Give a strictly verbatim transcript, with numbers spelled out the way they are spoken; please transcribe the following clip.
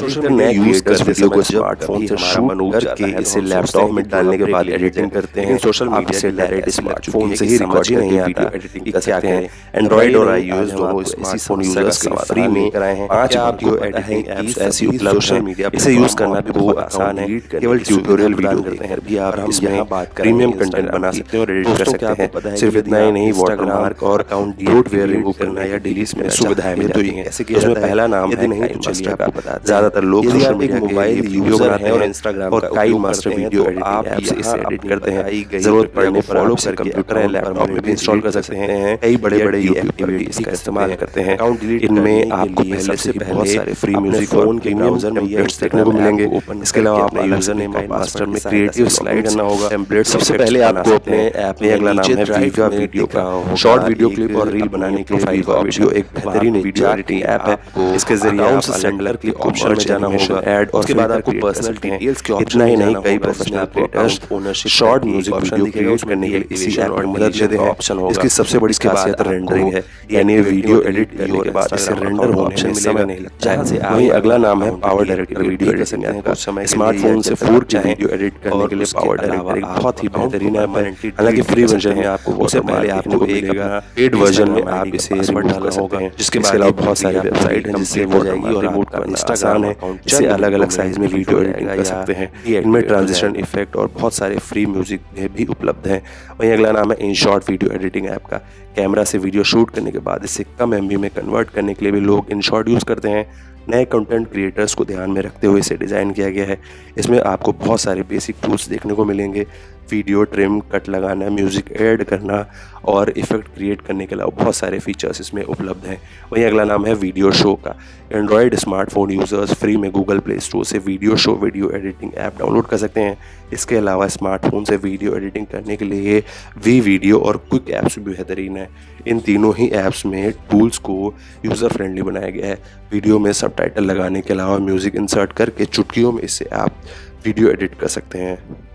अधिकतर नए creators video को स्मार्टफोन से शूट करके इसे लैपटॉप में डालने के बाद एडिटिंग करते हैं। सोशल मीडिया से डायरेक्ट स्मार्टफोन से ही रिकॉर्ड ही नहीं आता, एडिटिंग कर सकते हैं। एंड्रॉइड और आईओएस दोनों स्मार्टफोन यूजर्स के लिए फ्री में कराए हैं। पांच वीडियो एडिटिंग ऐप्स ऐसी उपलब्ध हैं, इसे यूज करना भी बहुत आसान है। केवल ट्यूटोरियल वीडियो देते हैं भी आप इसमें प्रीमियम कंटेंट बना सकते हैं और एडिट कर सकते हैं। सिर्फ इतना ही नहीं, वाटरमार्क और सॉफ्टवेयर रिमूव करना या डिलीट में सुविधाएं भी मिलती हैं। उसमें पहला नाम है नहीं चलिए आपको बता, ज्यादातर लोग सोशल मीडिया के मोबाइल वीडियो बनाते हैं और इंस्टाग्राम और काइल मास्टर वीडियो एडिटिंग आप इसे एडिट करते हैं। जरूरत पड़ने पर फॉलो कर कंप्यूटर या लैपटॉप में भी इंस्टॉल कर सकते हैं। कई बड़े बड़े यूट्यूबर इसका इस्तेमाल करते हैं। इनमें आपको पहले से बहुत सारे फ्री म्यूजिक फोन के ब्राउज़र में टेम्पलेट्स देखने को मिलेंगे। इसके अलावा अपने यूजर नेम और पासवर्ड में क्रिएटिव स्लाइड करना होगा। टेम्पलेट सबसे पहले आपको अपने ऐप में अगला नाम है वीडियो वीडियो का शॉर्ट वीडियो क्लिप और रील बनाने के लिए फाइल का वीडियो एक बेहतरीन वीडियो एडिटिंग ऐप है। इसके जरिए आप सेंडर क्लिप ऑप्शन में जाना होगा, ऐड और उसके बाद आपको पर्सनल डिटेल्स के ऑप्शन इतना ही नहीं, कई professional creators ownership short music video create करने के लिए इसी ऐप में मदद लेते हैं। ऑप्शन होगा। इसकी सबसे बड़ी खासियत रेंडरिंग है, यानी वीडियो एडिट करने के बाद इसे रेंडर होने में समय नहीं लगता। वहीं अगला नाम है power director video editing app का। स्मार्टफोन से फोर के वीडियो एडिट करने के लिए पावर डायरेक्टर एक बहुत ही बेहतरीन ऐप है। हालांकि फ्री वर्जन में आपको उससे पहले आपको एक पेड वर्जन में आप इसे रिमूव कर सकते हैं। जिसके अलावा बहुत सारी वेबसाइट हैं जिससे वो जाएगी और रिमूव करना आसान है। इसे अलग अलग साइज में वीडियो एडिटिंग कर सकते हैं। इनमें ट्रांजिशन इफेक्ट और बहुत सारे फ्री म्यूजिक भी उपलब्ध हैं। वहीं अगला नाम है InShot video editing app का। कैमरा से वीडियो शूट करने के बाद इसे कम एमबी में कन्वर्ट करने के लिए भी लोग इन शॉर्ट यूज़ करते हैं। नए कंटेंट क्रिएटर्स को ध्यान में रखते हुए इसे डिज़ाइन किया गया है। इसमें आपको बहुत सारे बेसिक टूल्स देखने को मिलेंगे। वीडियो ट्रिम, कट लगाना, म्यूज़िक ऐड करना और इफेक्ट क्रिएट करने के अलावा बहुत सारे फीचर्स इसमें उपलब्ध हैं। वहीं अगला नाम है वीडियो शो का। एंड्रॉयड स्मार्टफोन यूज़र्स फ्री में गूगल प्ले स्टोर से video show video editing app download कर सकते हैं। इसके अलावा स्मार्टफोन से वीडियो एडिटिंग करने के लिए वी वीडियो और क्विक ऐप्स भी बेहतरीन है। इन तीनों ही ऐप्स में टूल्स को यूज़र फ्रेंडली बनाया गया है। वीडियो में सबटाइटल लगाने के अलावा म्यूज़िक इंसर्ट करके चुटकियों में इससे आप वीडियो एडिट कर सकते हैं।